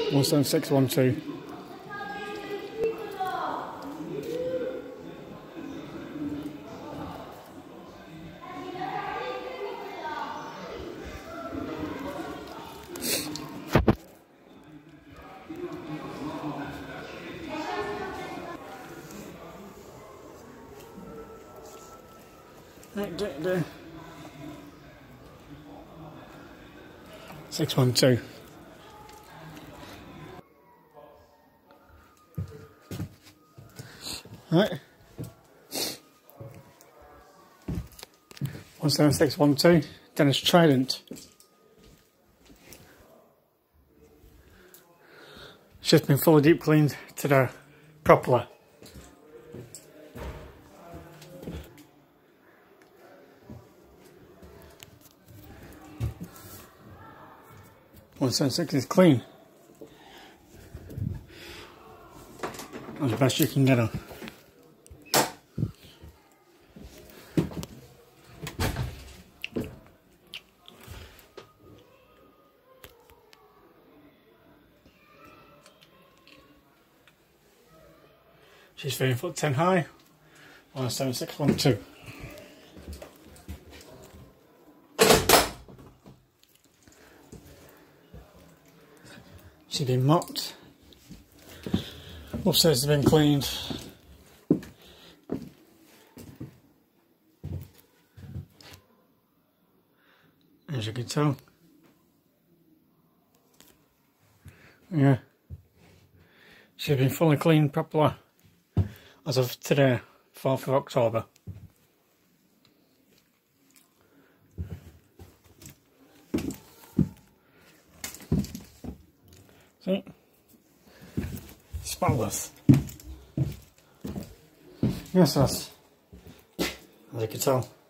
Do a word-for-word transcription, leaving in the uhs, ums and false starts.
one seven six one two. Right, do, do. six one two. Right. one seven six one two, Dennis Trident. It's just been fully deep cleaned today, properly. one seven six is clean. As best you can get her. She's three foot ten high, one seven six one two. She's been mopped. Upstairs has been cleaned. As you can tell. Yeah. She's been fully cleaned properly as of today, fourth of October. See? Spotless. Yes, yes. As you can tell.